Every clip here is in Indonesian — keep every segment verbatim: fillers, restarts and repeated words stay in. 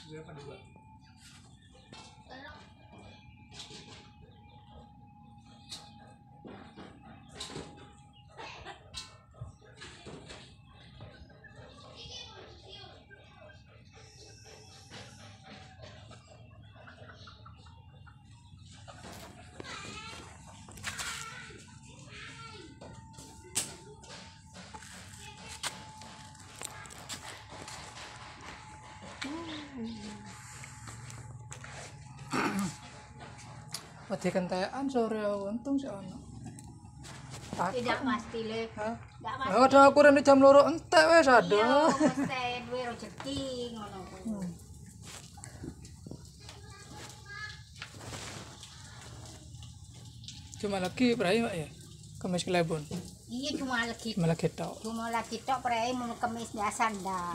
Berapa dua? Pati kentekan sore untung sih ono. Tidak pasti le. Hah? Tidak pasti. Lah ada aku rene jam loro entek wis ada. Iya, mesti duwe rezeki ngono kuwi. Hmm. Cuma lagi berai Pak ya. Kemis Kelebon. Iya cuma lagi Cuma lagi tok. cuma lagi tok prei mau kemis biasa ndak.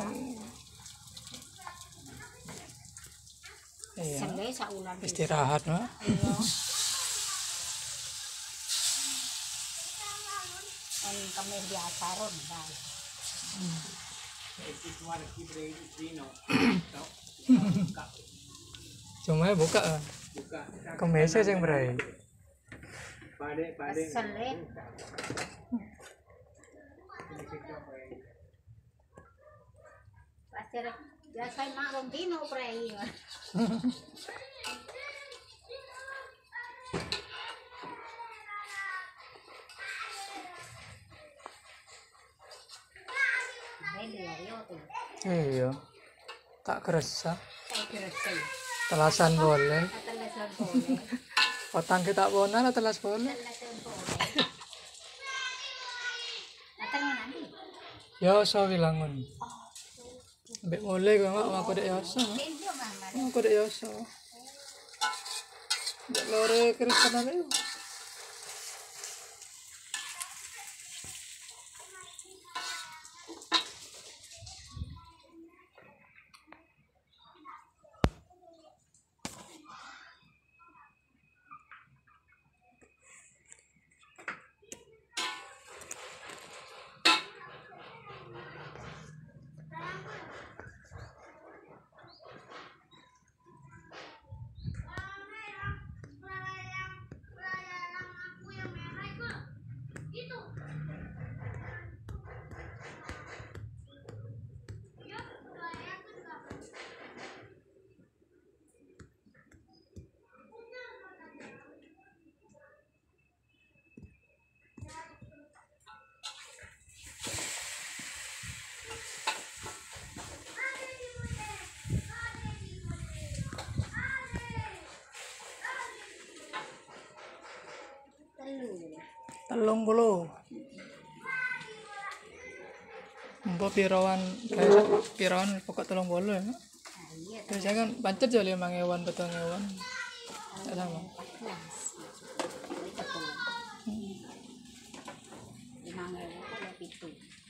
Iya. Sende saulan. Istirahat, Mak. Iya. On kemis biasa ronda. Cuma buka. Buka. Kemisnya sing berai. Pade, pade. Kesel le. Pasti rek biasa mak rong dino prei. Iya. Tak kerasa. Saya kerasa. Telasan boleh. Atalasan boleh. Otang kita bonan telas boleh. Atalasan boleh. Datang nanti. Ya so bilangun. Mbek mulai kok mak aku dek yoso. Dia mana? Aku dek yoso. Mbek lore Kristen ae. Telung puluh. Mbok pirawan kayak pirawan pokok telung puluh ya. Iya. Biasanya kan pancet ya lima ewan petang ewan. Tak sama. Lima ngewu kalau pitu.